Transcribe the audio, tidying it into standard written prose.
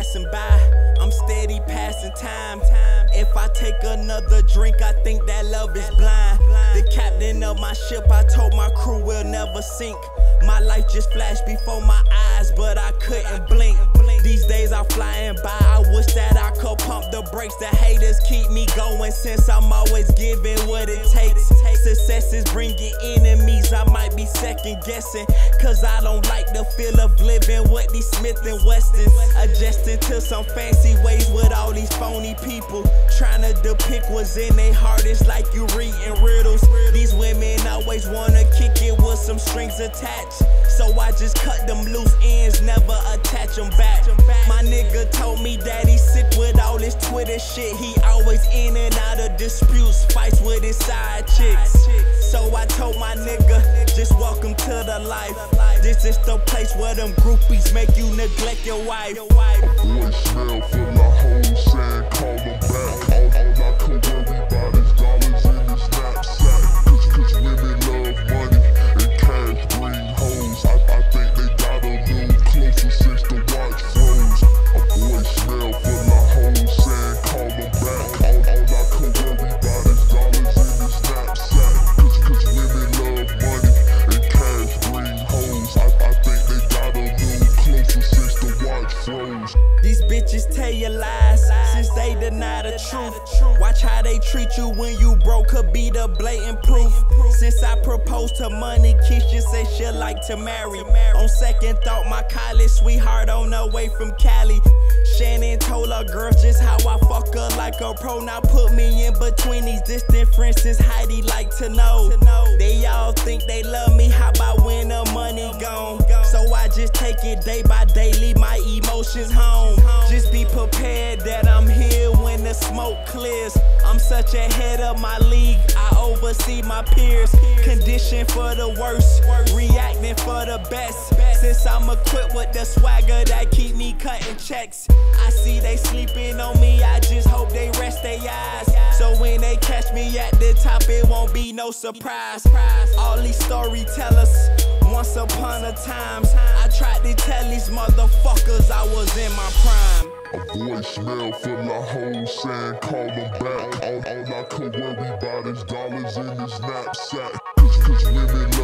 passing by, I'm steady passing time. If I take another drink, I think that love is blind. The captain of my ship, I told my crew we'll never sink. My life just flashed before my eyes, but I couldn't blink. These days I'm flying by, I wish that I could pump the brakes. The haters keep me going since I'm always giving what it takes. Success is bringing enemies, I might be second guessing, cause I don't like the feel of living with these Smith and Wessons. Adjusting to some fancy ways with all these phony people, trying to depict what's in their heart. It's like you reading riddles. These women always wanna kick it with some strings attached, so I just cut them loose ends, never attach them back. My nigga told me that he's sick with all this Twitter shit. He always in and out of disputes, fights with his side chicks. So I told my nigga, just welcome to the life. This is the place where them groupies make you neglect your wife. A voicemail full of hoes saying call them back. All I could worry about is dollars in his knapsack. Cause women love money and cash bring hoes. I think they got a little closer since the watch froze. A voicemail full of hoes saying call them back. All I could worry about is dollars in his knapsack. Cause women love money and cash bring hoes. I think they got a little closer since the watch froze. These bitches tell you lies since they deny the truth. Watch how they treat you when you broke, could be the blatant proof. Since I proposed to money, Keisha said she'd like to marry. On second thought, my college sweetheart on her way from Cali. Shannon told her girls just how I fuck her like a pro. Now put me in between these distant friends since Heidi like to know. They all think they love me, how about when the money gone? So I just take it day by day, leave my emotions home. Just be prepared that I'm here when the smoke clears. I'm such ahead of my league, I oversee my peers. Conditioned for the worst, reacting for the best. Since I'm equipped with the swagger that keep me cutting checks. I see they sleeping on me, I just hope they rest their eyes. So when they catch me at the top, it won't be no surprise. All these storytellers, once upon a time, I tried to tell these motherfuckers I was in my prime. A voicemail full of hoes saying call them back. All I could worry about is dollars in his knapsack. Cause women